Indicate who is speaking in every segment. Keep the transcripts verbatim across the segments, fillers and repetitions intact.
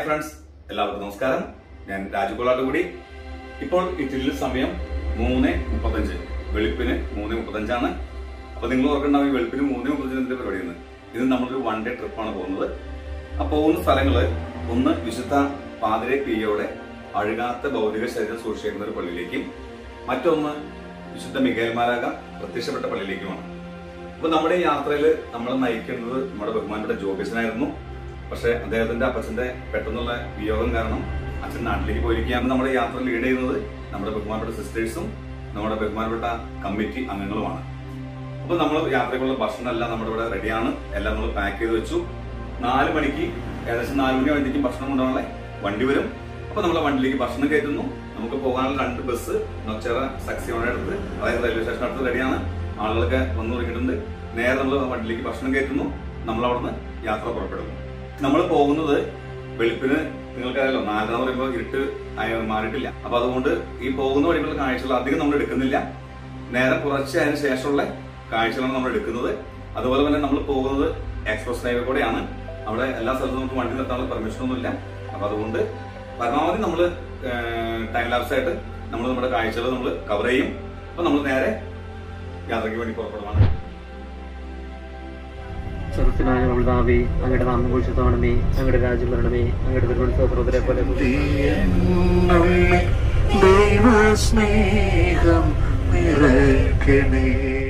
Speaker 1: Friends, എല്ലാവർക്കും നമസ്കാരം. ഞാൻ രാജുകൊള്ളാട്ടുകൂടി. ഇപ്പോൾ ഇറ്റലിയിൽ സമയം മൂന്ന് മുപ്പത്തഞ്ച്, വെളുപ്പിന് മൂന്ന് മുപ്പത്തഞ്ചാണ്. അപ്പൊ നിങ്ങൾ ഓർക്കണ്ടാവും, വെളുപ്പിന് മൂന്ന് മുപ്പത്തഞ്ചിന്റെ പരിപാടിയാണ്. ഇത് നമ്മളൊരു വൺ ഡേ ട്രിപ്പാണ് പോകുന്നത്. അപ്പൊ പോകുന്ന സ്ഥലങ്ങള് ഒന്ന് വിശുദ്ധ പാതിരെ പിയോടെ അഴുകാത്ത ഭൗതിക ശരീരം സൂക്ഷിക്കുന്ന ഒരു പള്ളിയിലേക്കും, മറ്റൊന്ന് വിശുദ്ധ മിഖായേൽ മാലാഖ പ്രത്യക്ഷപ്പെട്ട പള്ളിയിലേക്കുമാണ്. അപ്പൊ നമ്മുടെ ഈ യാത്രയിൽ നമ്മൾ നയിക്കുന്നത് നമ്മുടെ ബഹുമാനപ്പെട്ട ജോബിസനായിരുന്നു. പക്ഷെ അദ്ദേഹത്തിന്റെ അപ്പച്ചന്റെ പെട്ടെന്നുള്ള വിയോഗം കാരണം അച്ഛൻ നാട്ടിലേക്ക് പോയിരിക്കുകയാണ്. നമ്മുടെ യാത്ര ലീഡ് ചെയ്യുന്നത് നമ്മുടെ ബഹുമാനപ്പെട്ട സിസ്റ്റേഴ്സും നമ്മുടെ ബഹുമാനപ്പെട്ട കമ്മിറ്റി അംഗങ്ങളുമാണ്. അപ്പൊ നമ്മൾ യാത്രയ്ക്കുള്ള ഭക്ഷണം എല്ലാം നമ്മുടെ ഇവിടെ റെഡിയാണ്. എല്ലാം നമ്മൾ പാക്ക് ചെയ്ത് വെച്ചു. നാല് മണിക്ക് ഏകദേശം നാല് മണി ആകുമ്പോഴത്തേക്കും ഭക്ഷണം കൊണ്ടുപോകാനുള്ള വണ്ടി വരും. അപ്പൊ നമ്മളെ വണ്ടിയിലേക്ക് ഭക്ഷണം കയറ്റുന്നു. നമുക്ക് പോകാനുള്ള രണ്ട് ബസ് നൊച്ചറ സക്സിയോടെ അടുത്ത്, അതായത് റെയിൽവേ സ്റ്റേഷൻ അടുത്ത് റെഡിയാണ്. ആളുകളൊക്കെ വന്നു തുടങ്ങിയിട്ടുണ്ട്. നേരെ നമ്മൾ വണ്ടിയിലേക്ക് ഭക്ഷണം കയറ്റുന്നു. നമ്മൾ അവിടുന്ന് യാത്ര പുറപ്പെടുന്നു. നമ്മൾ പോകുന്നത് വെളുപ്പിന്, നിങ്ങൾക്കറിയാലോ, നാലെന്ന് പറയുമ്പോൾ ഇരുട്ട് മാറിയിട്ടില്ല. അപ്പൊ അതുകൊണ്ട് ഈ പോകുന്ന വഴിക്കുള്ള കാഴ്ചകൾ അധികം നമ്മൾ എടുക്കുന്നില്ല. നേരെ കുറച്ച് അതിന് ശേഷമുള്ള കാഴ്ചകളാണ് നമ്മൾ എടുക്കുന്നത്. അതുപോലെ തന്നെ നമ്മൾ പോകുന്നത് എക്സ്പ്രസ് ഹൈവേ കൂടെയാണ്. അവിടെ എല്ലാ സ്ഥലത്തും നമുക്ക് വണ്ടി നിർത്താനുള്ള പെർമിഷൻ ഒന്നുമില്ല. അപ്പൊ അതുകൊണ്ട് പരമാവധി നമ്മൾ ടൈം ലാപ്സ് ആയിട്ട് നമ്മൾ നമ്മുടെ കാഴ്ചകൾ നമ്മൾ കവർ ചെയ്യും. അപ്പൊ നമ്മൾ നേരെ യാത്രയ്ക്ക് വേണ്ടി പുറപ്പെടുവാണ്.
Speaker 2: സ്വർഗത്തിനായ പിതാവേ, അങ്ങയുടെ നാമം ഘോഷിതമാണമേ, അങ്ങയുടെ രാജ്യം വരണമേ, അങ്ങയുടെ തിരുവനന്തപുരത്തെ പോലെ
Speaker 3: ദൈവസ്നേഹം നിറയ്ക്കണേ.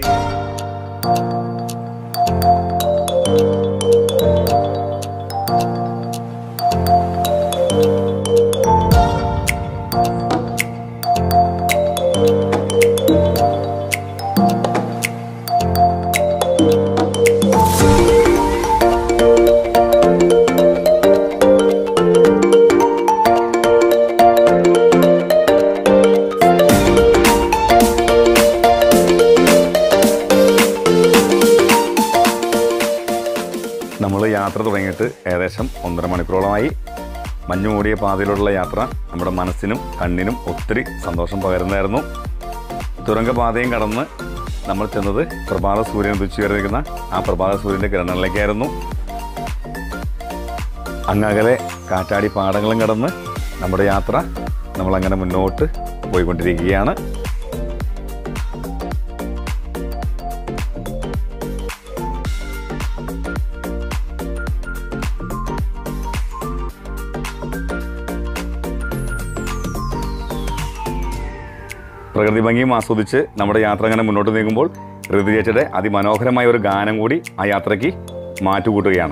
Speaker 1: നമ്മൾ യാത്ര തുടങ്ങിയിട്ട് ഏകദേശം ഒന്നര മണിക്കൂറോളമായി. മഞ്ഞു മൂടിയ പാതയിലുള്ള യാത്ര നമ്മുടെ മനസ്സിനും കണ്ണിനും ഒത്തിരി സന്തോഷം പകരുന്നതായിരുന്നു. തുരങ്കപാതയും കടന്ന് നമ്മൾ ചെന്നത് പ്രഭാത സൂര്യൻ ഉദിച്ചുയർന്നിരിക്കുന്ന ആ പ്രഭാത സൂര്യൻ്റെ കിരണങ്ങളിലേക്കായിരുന്നു. അങ്ങകലെ കാറ്റാടി പാടങ്ങളും കടന്ന് നമ്മുടെ യാത്ര നമ്മളങ്ങനെ മുന്നോട്ട് പോയിക്കൊണ്ടിരിക്കുകയാണ്. പ്രകൃതി ഭംഗിയും ആസ്വദിച്ച് നമ്മുടെ യാത്ര അങ്ങനെ മുന്നോട്ട് നീങ്ങുമ്പോൾ ഋതു ചേച്ചിയുടെ അതിമനോഹരമായ ഒരു ഗാനം കൂടി ആ യാത്രയ്ക്ക് മാറ്റുകൂട്ടുകയാണ്.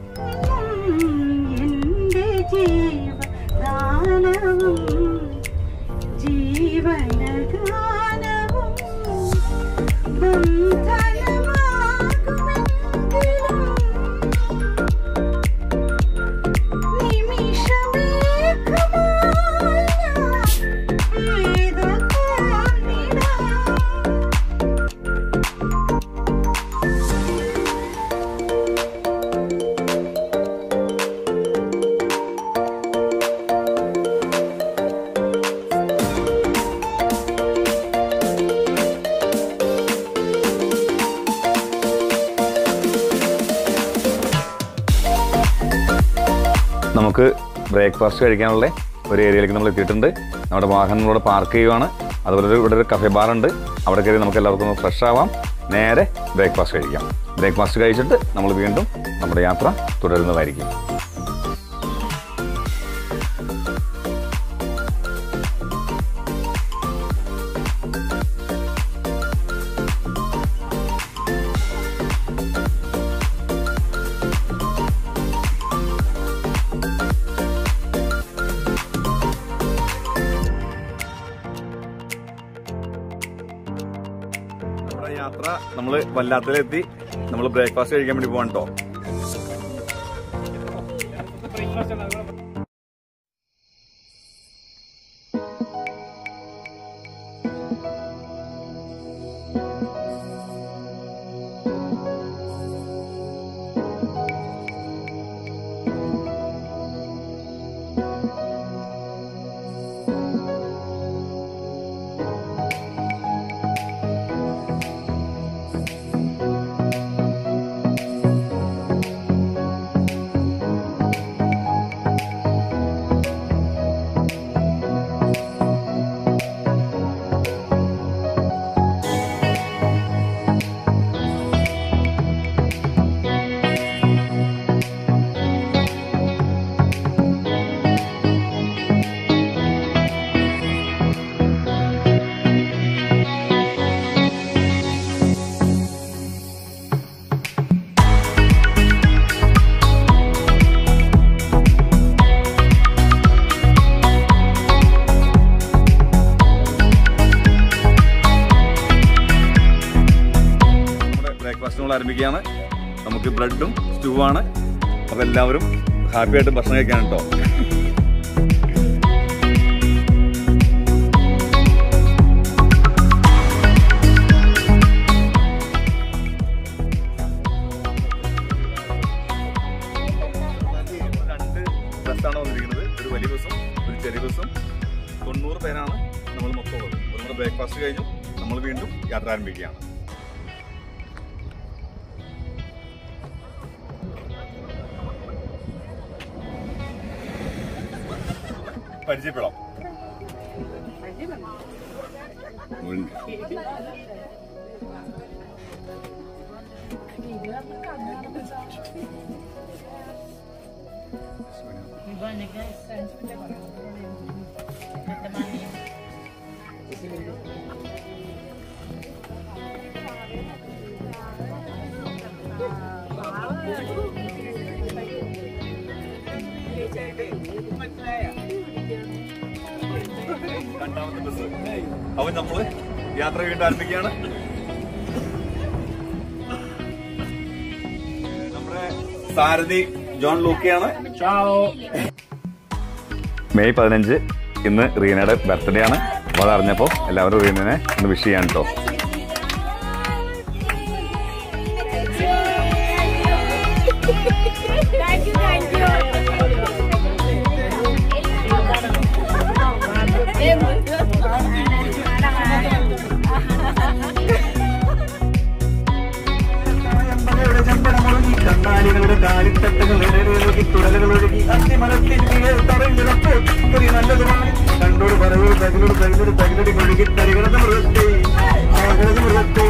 Speaker 1: നമുക്ക് ബ്രേക്ക്ഫാസ്റ്റ് കഴിക്കാനുള്ള ഒരു ഏരിയയിലേക്ക് നമ്മൾ എത്തിയിട്ടുണ്ട്. നമ്മുടെ വാഹനങ്ങളോട് പാർക്ക് ചെയ്യുവാണ്. അതുപോലെ ഇവിടെ ഒരു കഫേ ബാറുണ്ട്. അവിടെ കയറി നമുക്ക് എല്ലാവർക്കും ഒന്ന് ഫ്രഷ് ആവാം. നേരെ ബ്രേക്ക്ഫാസ്റ്റ് കഴിക്കാം. ബ്രേക്ക്ഫാസ്റ്റ് കഴിച്ചിട്ട് നമ്മൾ വീണ്ടും നമ്മുടെ യാത്ര തുടരുന്നതായിരിക്കും. യാത്ര നമ്മൾ വല്ലാത്തതിലെത്തി. നമ്മൾ ബ്രേക്ക്ഫാസ്റ്റ് കഴിക്കാൻ വേണ്ടി പോകാൻ കേട്ടോ. ഭക്ഷണങ്ങൾ ആരംഭിക്കുകയാണ്. നമുക്ക് ബ്രെഡും സ്റ്റൂ ആണ്. അപ്പോൾ എല്ലാവരും ഹാപ്പി ആയിട്ട് ഭക്ഷണം കഴിക്കാൻ കേട്ടോ. രണ്ട് ബസ്സാണ് വന്നിരിക്കുന്നത്. ഒരു വലിയ ബസ്സും ഒരു ചെറിയ ബസ്സും. തൊണ്ണൂറ് പേരാണ് നമ്മൾ മൊത്തം ഉള്ളത്. നമ്മുടെ ബ്രേക്ക്ഫാസ്റ്റ് കഴിഞ്ഞു നമ്മൾ വീണ്ടും യാത്ര ആരംഭിക്കുകയാണ്. പരിചയപ്പെടാം. രണ്ടാമത്തെ ബസ്. അവൻ നമ്മള് യാത്ര വീണ്ടും ആരംഭിക്കുകയാണ്. നമ്മുടെ സാരഥി ജോൺ ലൂക്കയാണ്. മെയ് പതിനഞ്ച് ഇന്ന് റീനയുടെ ബർത്ത്ഡേ ആണ്. അപ്പോൾ അതറിഞ്ഞപ്പോൾ എല്ലാവരും റീനനെ ഒന്ന് വിഷ് ചെയ്യാൻ കേട്ടോ.
Speaker 3: കണ്ണാലികളുടെ കാലിത്തട്ടുകളൊഴുകി തുടലുകളൊഴുകി അന്തിമലത്തിൽ നല്ലതുമാണ്. കണ്ടോട് പറയൂ തകിലോട് തകിലോട് തകിലടി കൊഴുകി തരികളത് മൃഗത്തെ ആകത് മൃഗത്തെ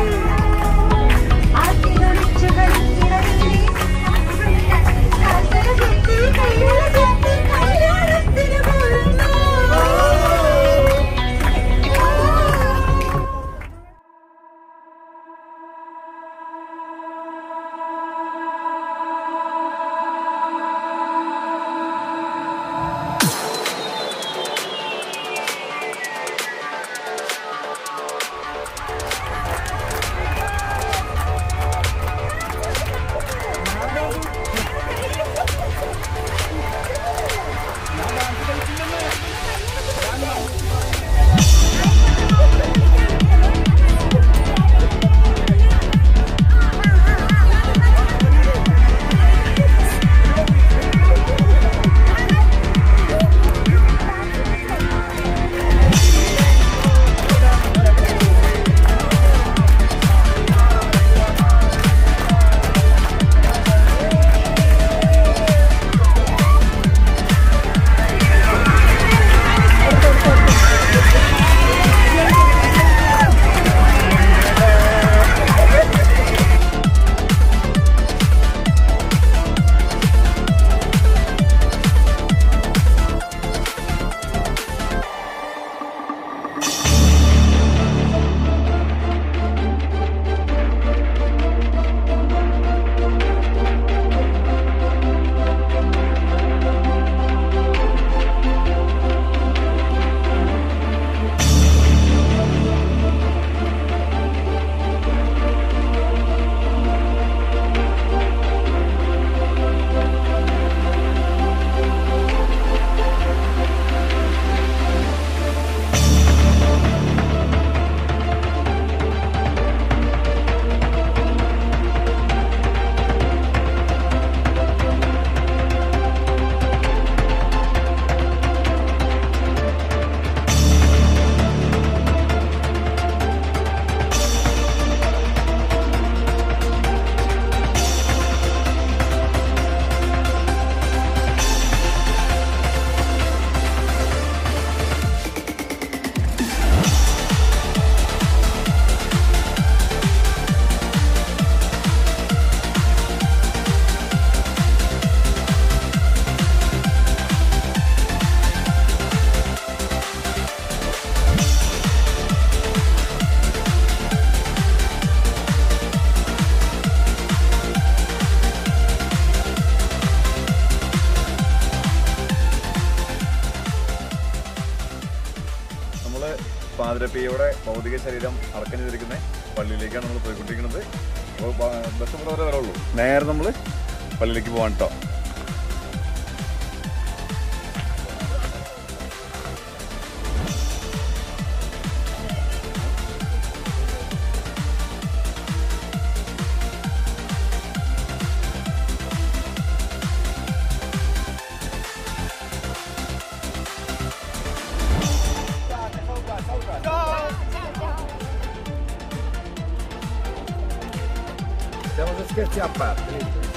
Speaker 1: പാതിരപ്പിയുടെ ഭൗതിക ശരീരം അടക്കം ചെയ്തിരിക്കുന്ന പള്ളിയിലേക്കാണ് നമ്മൾ പോയിക്കൊണ്ടിരിക്കുന്നത്. അപ്പോൾ ബസ് ഇവിടെ വരെ വരവുള്ളൂ. നേരെ നമ്മൾ പള്ളിയിലേക്ക് പോകാൻ കേട്ടോ.
Speaker 3: Siamo scherzi a parte.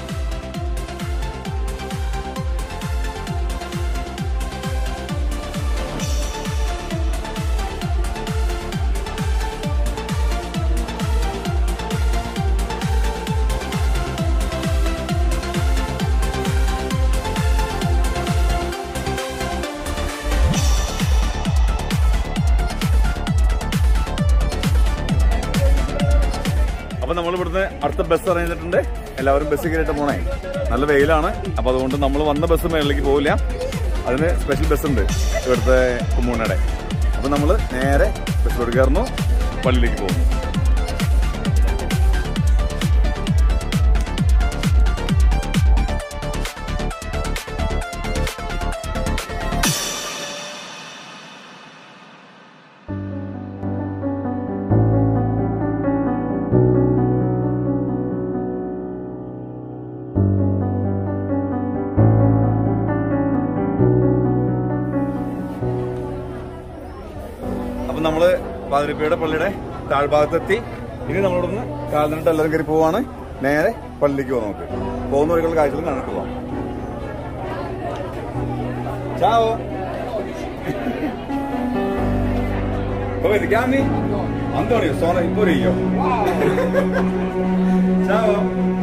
Speaker 1: അപ്പൊ നമ്മൾ ഇവിടുന്ന് അടുത്ത ബസ് അറിഞ്ഞിട്ടുണ്ട്. എല്ലാവരും ബസ് കയറിയിട്ട് പോണേ. നല്ല വെയിലാണ്. അപ്പൊ അതുകൊണ്ട് നമ്മൾ വന്ന ബസ് മേളിലേക്ക് പോവില്ല. അതിന് സ്പെഷ്യൽ ബസ് ഉണ്ട് ഇവിടുത്തെ കുമ്മൂണയുടെ. അപ്പൊ നമ്മൾ നേരെ ബസ്സിലോട്ട് കയറുന്നു, പള്ളിയിലേക്ക് പോകുന്നു. അപ്പൊ നമ്മള് പാതിരിപ്പയുടെ പള്ളിയുടെ താഴ്ഭാഗത്തെത്തി. ഇനി നമ്മളിവിടുന്ന് കാൽനട എല്ലാവരും കയറി പോവാണ്. നേരെ പള്ളിയിലേക്ക് പോകാം. നമുക്ക് പോകുന്ന വഴികളുടെ കാഴ്ചകൾ കണ്ടിട്ട് പോവാം. Ciao! Come ti chiami? Antonio, sono pure io. Ciao!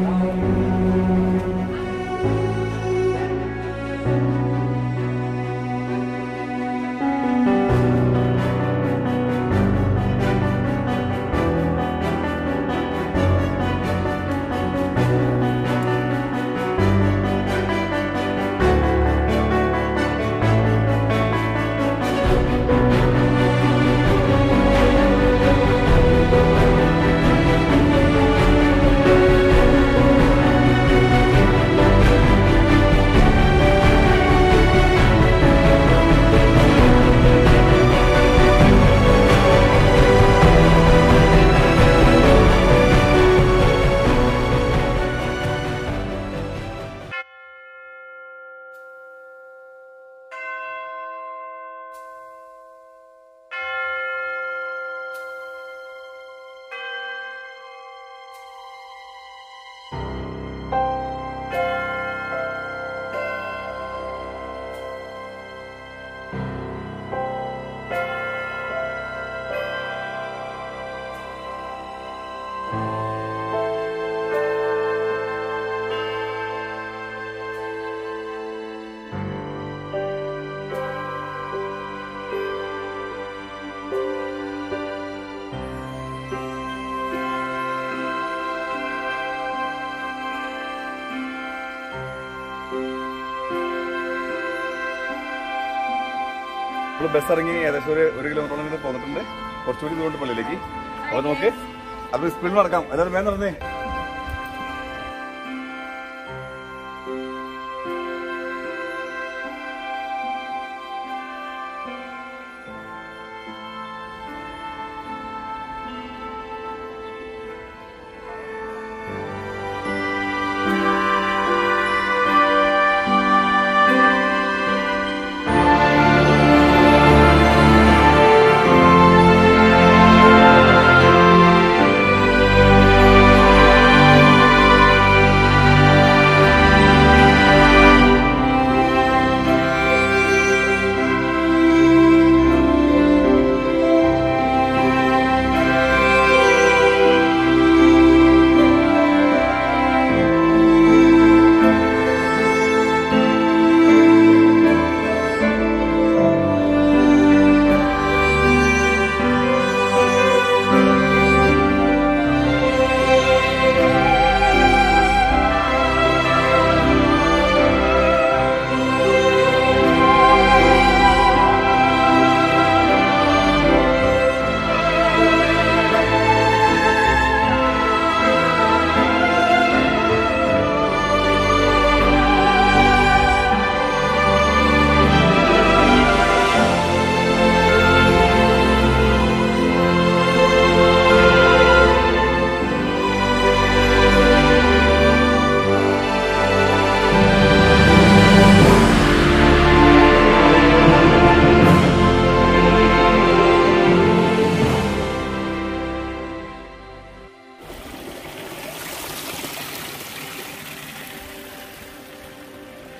Speaker 1: നമ്മൾ ബസ് ഇറങ്ങി ഏകദേശം ഒരു ഒരു കിലോമീറ്ററോളം ഇത് പോന്നിട്ടുണ്ട്. കുറച്ചുകൂടി ദൂരം പള്ളിയിലേക്ക്. അപ്പോൾ നമുക്ക് അത് സ്പീഡിൽ നടക്കാം. എല്ലാവരും വേഗം നടന്നേ.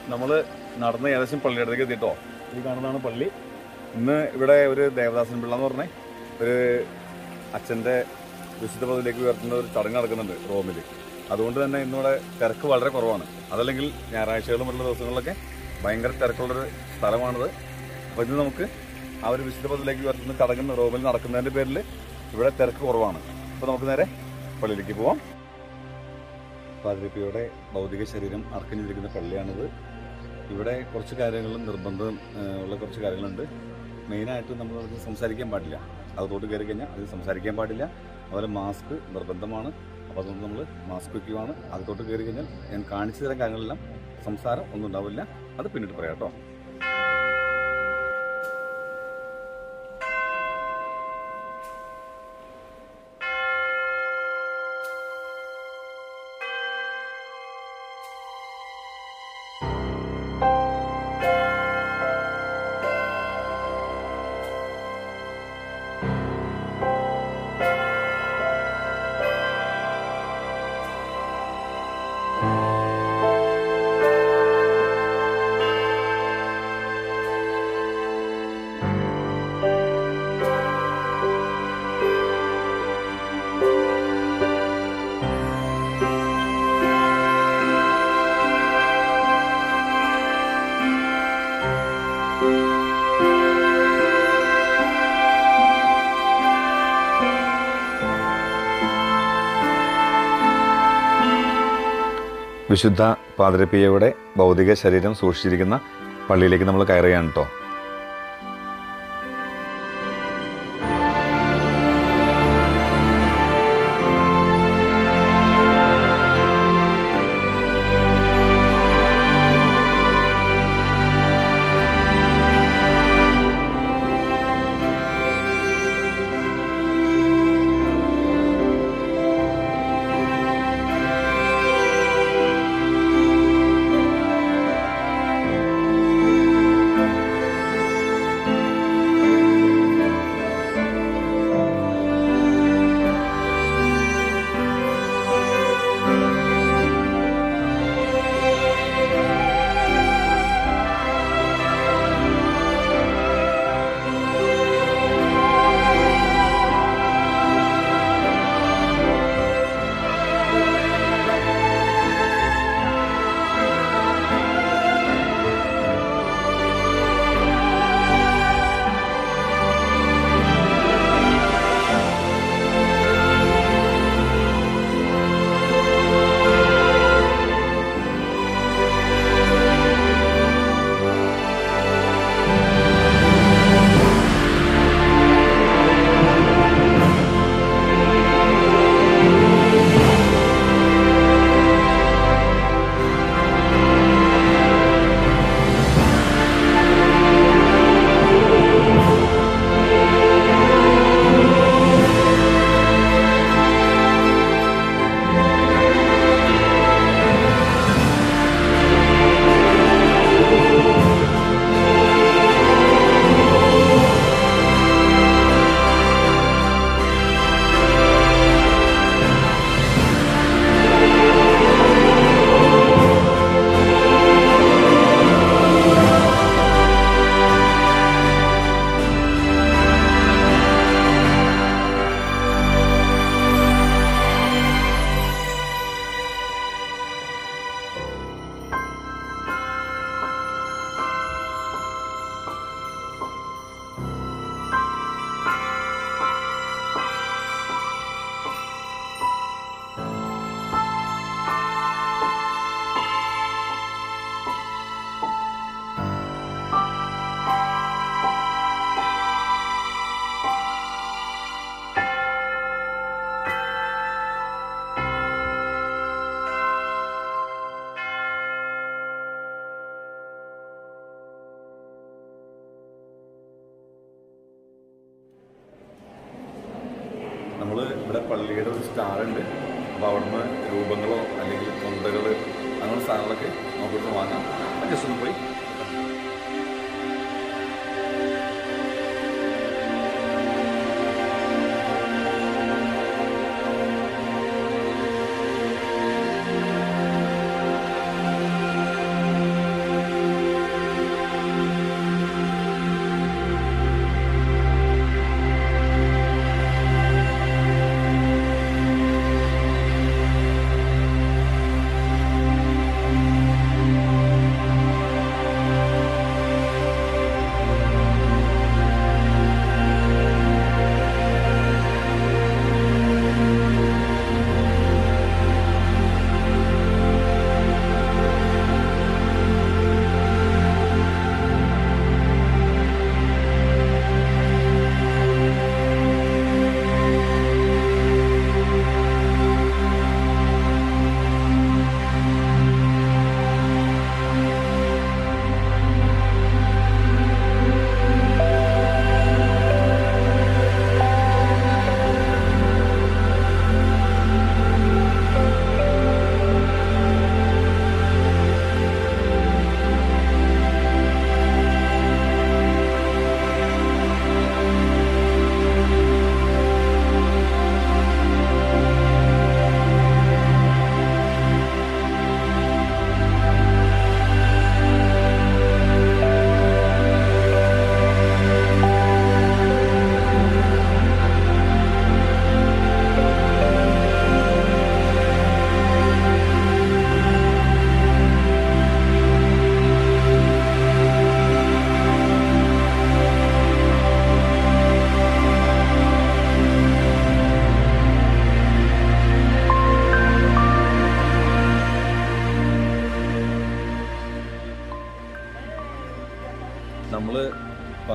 Speaker 1: നമ്മൾ നടന്ന് ഏകദേശം പള്ളിയുടെ അടുത്തേക്ക് എത്തിയിട്ടോ. ഈ കാണുന്നതാണ് പള്ളി. ഇന്ന് ഇവിടെ ഒരു ദേവദാസൻ പിള്ള എന്ന് പറഞ്ഞ ഒരു അച്ഛൻ്റെ വിശുദ്ധ പദവിയിലേക്ക് ഉയർത്തുന്ന ഒരു ചടങ്ങ് നടക്കുന്നുണ്ട് റോമിൽ. അതുകൊണ്ട് തന്നെ ഇന്നിവിടെ തിരക്ക് വളരെ കുറവാണ്. അതല്ലെങ്കിൽ ഞായറാഴ്ചകളും മറ്റുള്ള ദിവസങ്ങളിലൊക്കെ ഭയങ്കര തിരക്കുള്ളൊരു സ്ഥലമാണിത്. അപ്പോൾ ഇന്ന് നമുക്ക് ആ ഒരു വിശുദ്ധ പദവിയിലേക്ക് ഉയർത്തുന്ന ചടങ്ങ് റോമിൽ നടക്കുന്നതിൻ്റെ പേരിൽ ഇവിടെ തിരക്ക് കുറവാണ്. അപ്പോൾ നമുക്ക് നേരെ പള്ളിയിലേക്ക് പോവാം. പാതിരിപ്പിയുടെ ഭൗതിക ശരീരം അർപ്പിച്ചിരിക്കുന്ന പള്ളിയാണിത്. ഇവിടെ കുറച്ച് കാര്യങ്ങളും നിർബന്ധം ഉള്ള കുറച്ച് കാര്യങ്ങളുണ്ട്. മെയിനായിട്ട് നമ്മൾ സംസാരിക്കാൻ പാടില്ല. അകത്തോട്ട് കയറി കഴിഞ്ഞാൽ അത് സംസാരിക്കാൻ പാടില്ല. അതുപോലെ മാസ്ക് നിർബന്ധമാണ്. അപ്പോൾ അതുകൊണ്ട് നമ്മൾ മാസ്ക് വയ്ക്കുകയാണ്. അകത്തോട്ട് കയറി കഴിഞ്ഞാൽ ഞാൻ കാണിച്ചു തരാൻ കാര്യങ്ങളെല്ലാം സംസാരം ഒന്നും ഉണ്ടാവില്ല. അത് പിന്നീട് പറയാം കേട്ടോ. വിശുദ്ധ പാതിരിപ്പിയുടെ ഭൗതിക ശരീരം സൂക്ഷിച്ചിരിക്കുന്ന പള്ളിയിലേക്ക് നമ്മൾ കയറുകയാണ് കേട്ടോ. നമ്മൾ ഇവിടെ പള്ളിയുടെ ഒരു സ്റ്റാളുണ്ട്. അപ്പോൾ അവിടുന്ന് രൂപങ്ങളോ അല്ലെങ്കിൽ കൊന്തകൾ അങ്ങനെയുള്ള സാധനങ്ങളൊക്കെ നമുക്കിവിടെ വാങ്ങാം. ജസ്റ്റ് ഒന്ന് പോയി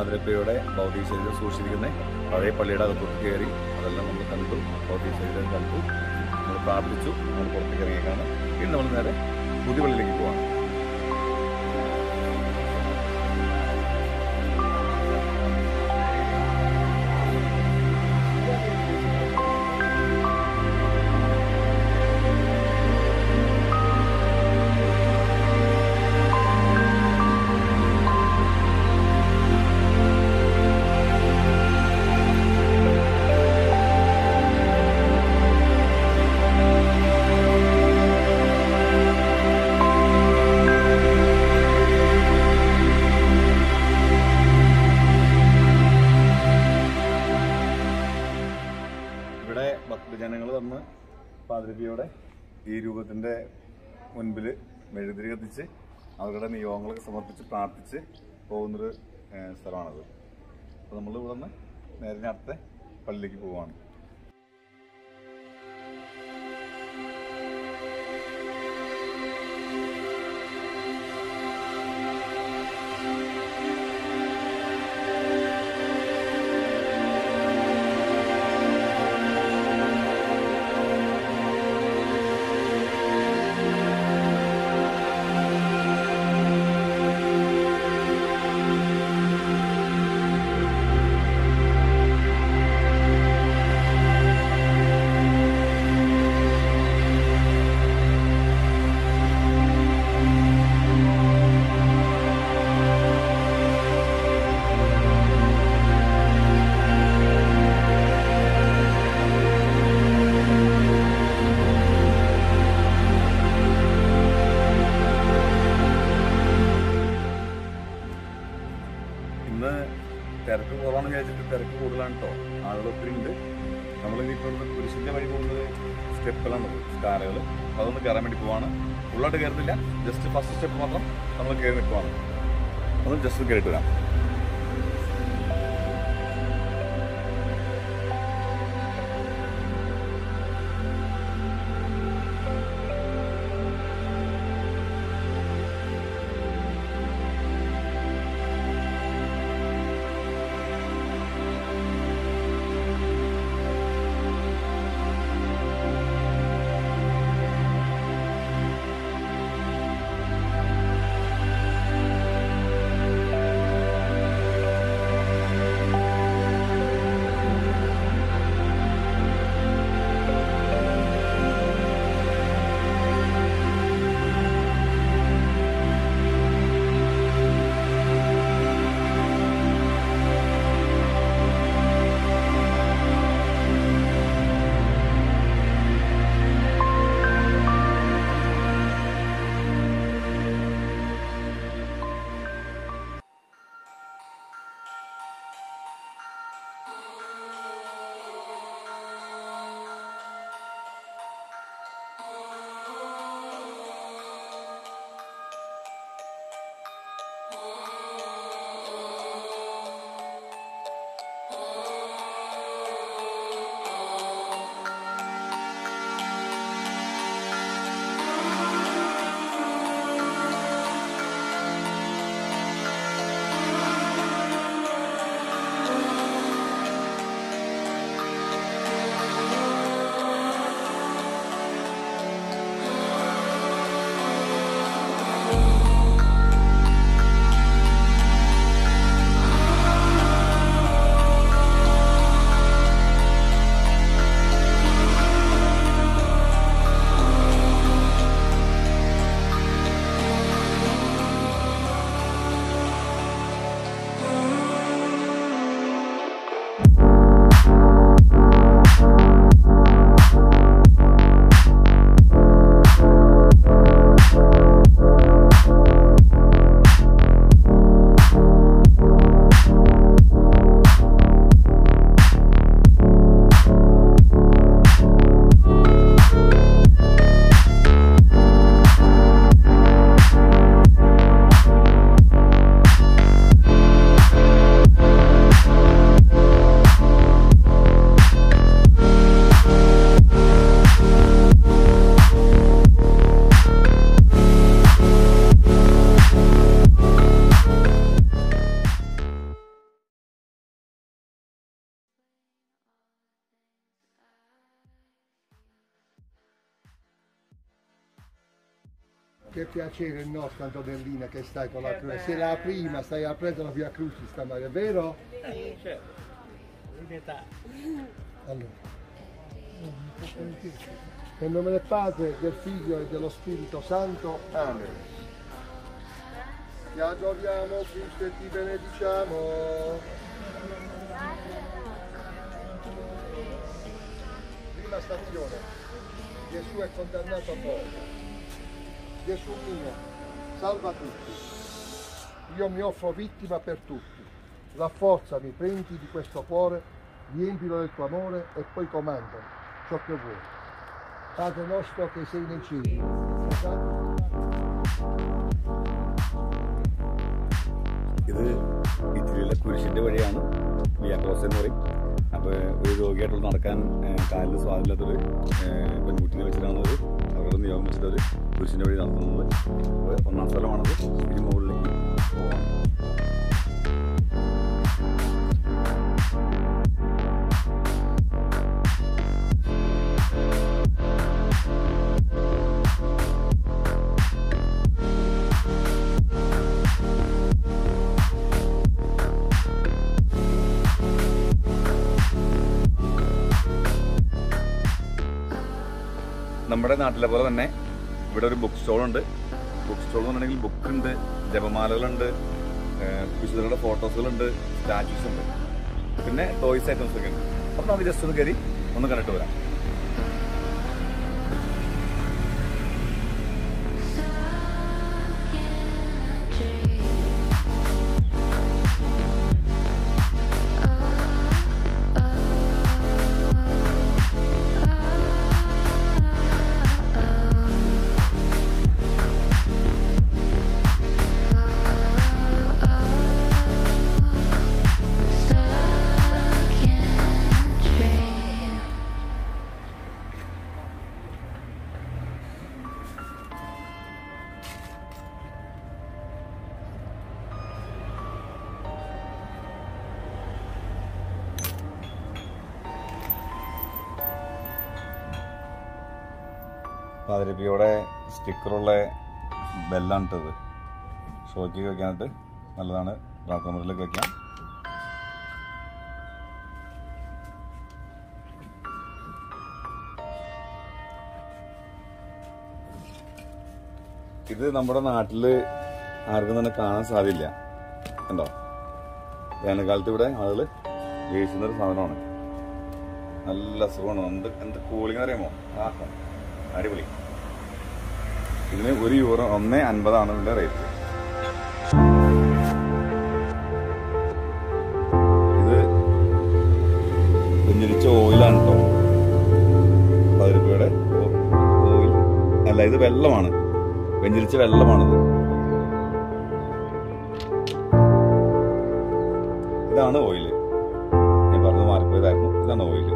Speaker 1: പാതിരപ്പയുടെ ഭൗതിക ശരീരം സൂക്ഷിച്ചിരിക്കുന്നത് പഴയ പള്ളിയുടെ അകത്തോട്ട് കയറി അതെല്ലാം നമ്മൾ കണ്ടു. ഭൗതിക ശരീരം കണ്ടു, നമ്മൾ പ്രാർത്ഥിച്ചു, നമ്മൾ പുറത്തേക്ക് ഇറങ്ങിയേക്കാണ്. ഇനി നമ്മൾ നേരെ പുതിയ പള്ളിയിലേക്ക് പോവാണ്. ഭക്തജനങ്ങൾ വന്ന് പാതിരപ്പിയുടെ ഈ രൂപത്തിൻ്റെ മുൻപിൽ മെഴുകുതിരി കത്തിച്ച് അവരുടെ നിയോഗങ്ങളൊക്കെ സമർപ്പിച്ച് പ്രാർത്ഥിച്ച് പോകുന്നൊരു സ്ഥലമാണത്. അപ്പോൾ നമ്മൾ ഇവിടെ നിന്ന് നേരെ അടുത്ത പള്ളിയിലേക്ക് പോവുകയാണ്. തിരക്ക് കുറവാണെന്ന് വിചാരിച്ചിട്ട് തിരക്ക് കൂടുതലാണ് കേട്ടോ. ആളുകൾ ഒത്തിരി ഉണ്ട്. നമ്മളിനിപ്പോൾ കുരിശിൻ്റെ വഴി പോകുന്നത് സ്റ്റെപ്പുകളാണ്, സ്കാലകൾ. അതൊന്ന് കയറാൻ വേണ്ടി പോവാണ്. ഫുള്ളായിട്ട് കയറുന്നില്ല, ജസ്റ്റ് ഫസ്റ്റ് സ്റ്റെപ്പ് മാത്രം നമ്മൾ കയറി നിൽക്കുവാണ്. അതൊന്ന് ജസ്റ്റ് കയറിയിട്ട് വരാം.
Speaker 4: Che piacere il nostro Antonellina che stai con la Croce. Sei la prima, stai aprendo la Via Crucis stamattina, è vero?
Speaker 5: Sì, certo.
Speaker 4: Allora. Nel nome del Padre, del Figlio e dello Spirito Santo. Amen. Ti adoriamo Cristo e ti benediciamo. Prima stazione. Gesù è condannato a morte. Gesù mio, salva tutti. Io mi offro vittima per tutti. Rafforzami, prendi di questo cuore, riempilo del tuo amore e poi comandami ciò che vuoi. Padre nostro che sei nei cieli.
Speaker 1: ഇത് ഇറ്റലിയിലെ കുരിശിൻ്റെ വഴിയാണ് via cross എന്ന് പറയും. അപ്പോൾ ഒരു രോഗിയായിട്ടുള്ള നടക്കാൻ കാലിൽ സ്വാധീനത്തൊരു പെൺകുട്ടിനെ വെച്ചിട്ടാണ് ഒരു അവരുടെ നിയോഗം വെച്ചിട്ട് ഒരു കുരിശിൻ്റെ വഴി നടത്തുന്നത്. അപ്പോൾ ഒന്നാം സ്ഥലമാണത്. ഇനി മുകളിലേക്ക് പോകാം. നമ്മുടെ നാട്ടിലെ പോലെ തന്നെ ഇവിടെ ഒരു ബുക്ക് സ്റ്റോളുണ്ട്. ബുക്ക് സ്റ്റോൾ എന്ന് പറഞ്ഞിട്ടുണ്ടെങ്കിൽ ബുക്കുണ്ട്, ജപമാലകളുണ്ട്, വിശുദ്ധരുടെ ഫോട്ടോസുകളുണ്ട്, സ്റ്റാച്യൂസ് ഉണ്ട്, പിന്നെ ടോയ്സ് ഐറ്റംസ് ഒക്കെ ഉണ്ട്. അപ്പം നമുക്ക് ജസ്റ്റ് ഒന്ന് കയറി ഒന്ന് കണ്ടിട്ട് വരാം. പാതിരപ്പിയുടെ സ്റ്റിക്കറുള്ള ബെല്ലാണ് ഇട്ടത്. ഷോയ്ക്ക് വയ്ക്കാനായിട്ട് നല്ലതാണ്. പ്രാർത്ഥന മുറിയിലേക്ക് വയ്ക്കാം. ഇത് നമ്മുടെ നാട്ടിൽ ആർക്കും തന്നെ കാണാൻ സാധ്യമില്ല. കണ്ടോ, വേനൽക്കാലത്ത് ഇവിടെ ആളുകൾ വീശുന്നൊരു സാധനമാണ്. നല്ല സുഖമാണ്. എന്ത് എന്ത് കൂളിംഗ് അറിയാമോ? ആഹാ, അടിപൊളി. ഇതിന് ഒരു യൂറോ ഒന്ന് അൻപതാണ് ഇതിന്റെ റേറ്റ്. ഇത് വെഞ്ചരിച്ച ഓയിലാണ് കേട്ടോ. പത്ത് രൂപയുടെ ഓയിൽ അല്ല, ഇത് വെള്ളമാണ്. വെഞ്ചരിച്ച വെള്ളമാണിത്. ഇതാണ് ഓയില്. ഞാൻ പറഞ്ഞത് മാറിപ്പോയതായിരുന്നു. ഇതാണ് ഓയില്.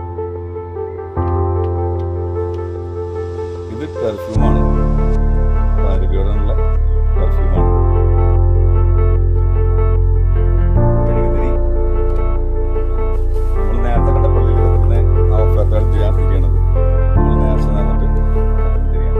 Speaker 1: ഇത് പെർഫ്യൂമാണ്. പാരബിയോടുള്ള പെർഫ്യൂമാണ്. മെഴുകുതിരി നമ്മൾ നേരത്തെ കണ്ട പള്ളിയിൽ വെക്കുന്ന ആ ഓഫർ ചെയ്യാൻ തിരിയണത്. നമ്മൾ നേരത്തെ നേരിട്ട് തിരിയാണ്.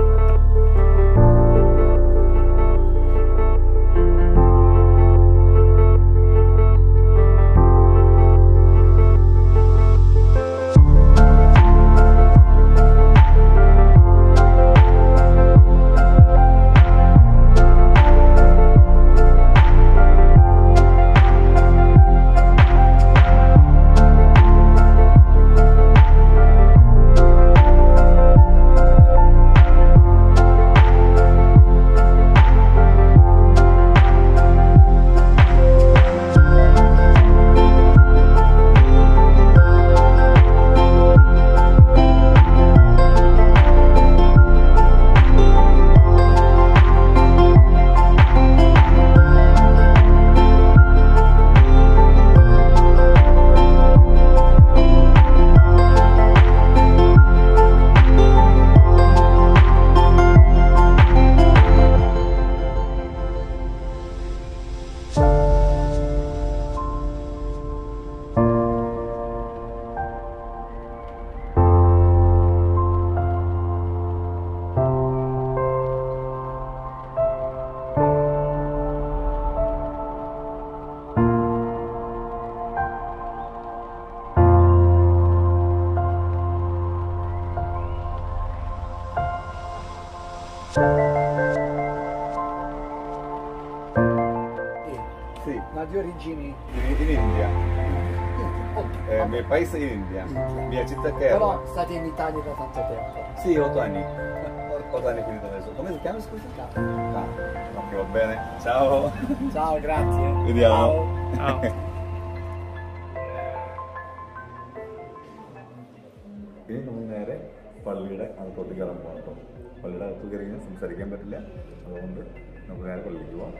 Speaker 3: Sì.
Speaker 4: Ma di origini?
Speaker 3: In, in India.
Speaker 4: Oh,
Speaker 3: Eh, mio paese in India. Mia città Kerala.
Speaker 4: però state in Italia da tanto tempo.
Speaker 3: Sì, otto anni. Otto anni finito adesso. Come si chiama, scusa? Ah, ok, va bene. Ciao.
Speaker 4: Ciao, grazie.
Speaker 3: Vediamo.
Speaker 2: Ciao.
Speaker 3: ഇനി നമ്മൾ നേരെ പള്ളിയുടെ അകത്തോട്ട് കയറാൻ പോകണം കേട്ടോ. പള്ളിയുടെ അകത്ത് കയറി കഴിഞ്ഞാൽ സംസാരിക്കാൻ പറ്റില്ല, അതുകൊണ്ട് നമുക്ക് നേരെ പള്ളിക്ക് പോവാം.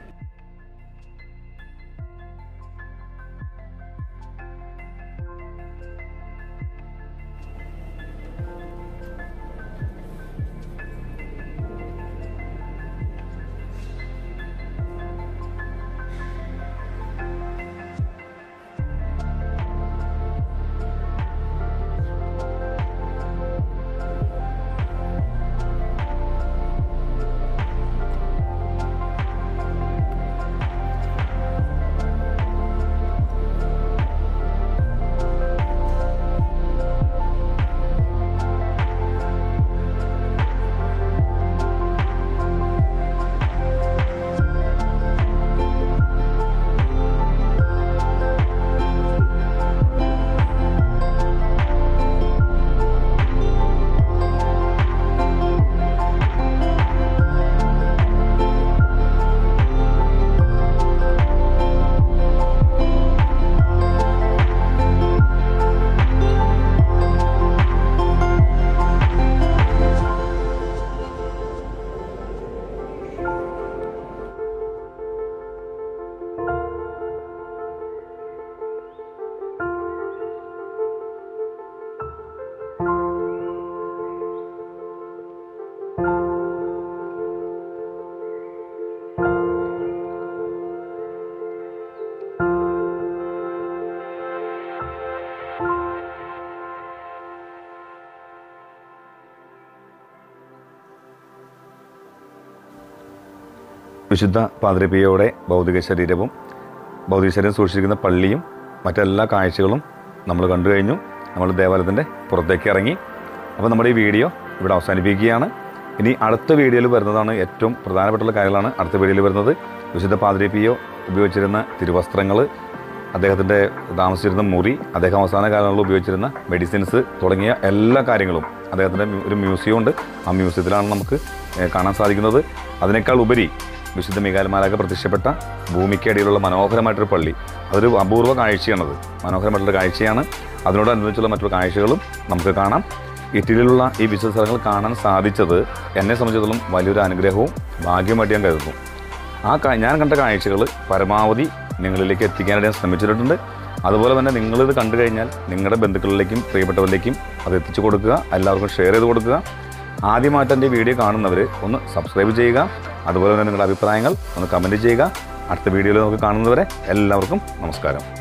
Speaker 1: വിശുദ്ധ പാദ്രി പിയോയുടെ ഭൗതിക ശരീരവും ഭൗതിക ശരീരം സൂക്ഷിച്ചിരിക്കുന്ന പള്ളിയും മറ്റെല്ലാ കാഴ്ചകളും നമ്മൾ കണ്ടു കഴിഞ്ഞു. നമ്മൾ ദേവാലയത്തിൻ്റെ പുറത്തേക്ക് ഇറങ്ങി. അപ്പോൾ നമ്മുടെ ഈ വീഡിയോ ഇവിടെ അവസാനിപ്പിക്കുകയാണ്. ഇനി അടുത്ത വീഡിയോയിൽ വരുന്നതാണ് ഏറ്റവും പ്രധാനപ്പെട്ടുള്ള കാര്യങ്ങളാണ് അടുത്ത വീഡിയോയിൽ വരുന്നത്. വിശുദ്ധ പാദ്രി പിയോ ഉപയോഗിച്ചിരുന്ന തിരുവസ്ത്രങ്ങൾ, അദ്ദേഹത്തിൻ്റെ താമസിച്ചിരുന്ന മുറി, അദ്ദേഹം അവസാന കാലങ്ങളിൽ ഉപയോഗിച്ചിരുന്ന മെഡിസിൻസ് തുടങ്ങിയ എല്ലാ കാര്യങ്ങളും അദ്ദേഹത്തിൻ്റെ ഒരു മ്യൂസിയം ഉണ്ട്. ആ മ്യൂസിയത്തിലാണ് നമുക്ക് കാണാൻ സാധിക്കുന്നത്. അതിനേക്കാൾ ഉപരി വിശുദ്ധ മിഖായേൽ മാലാഖ പ്രത്യക്ഷപ്പെട്ട ഭൂമിക്കടിയിലുള്ള മനോഹരമായിട്ടൊരു പള്ളി, അതൊരു അപൂർവ കാഴ്ചയാണത്. മനോഹരമായിട്ടുള്ള കാഴ്ചയാണ്. അതിനോടനുബന്ധിച്ചുള്ള മറ്റൊരു കാഴ്ചകളും നമുക്ക് കാണാം. ഇറ്റലിയിലുള്ള ഈ വിശുദ്ധ സ്ഥലങ്ങൾ കാണാൻ സാധിച്ചത് എന്നെ സംബന്ധിച്ചിടത്തോളം വലിയൊരു അനുഗ്രഹവും ഭാഗ്യമായിട്ട് ഞാൻ കരുതുന്നു. ആ ഞാൻ കണ്ട കാഴ്ചകൾ പരമാവധി നിങ്ങളിലേക്ക് എത്തിക്കാനായിട്ട് ഞാൻ ശ്രമിച്ചിട്ടുണ്ട്. അതുപോലെ തന്നെ നിങ്ങളിത് കണ്ടു കഴിഞ്ഞാൽ നിങ്ങളുടെ ബന്ധുക്കളിലേക്കും പ്രിയപ്പെട്ടവരിലേക്കും അത് എത്തിച്ചു കൊടുക്കുക, എല്ലാവർക്കും ഷെയർ ചെയ്ത് കൊടുക്കുക. ആദ്യമായിട്ട് എൻ്റെ വീഡിയോ കാണുന്നവർ ഒന്ന് സബ്സ്ക്രൈബ് ചെയ്യുക. അതുപോലെ തന്നെ നിങ്ങളുടെ അഭിപ്രായങ്ങൾ ഒന്ന് കമൻറ്റ് ചെയ്യുക. അടുത്ത വീഡിയോയിൽ നമുക്ക് കാണുന്നവരെ എല്ലാവർക്കും നമസ്കാരം.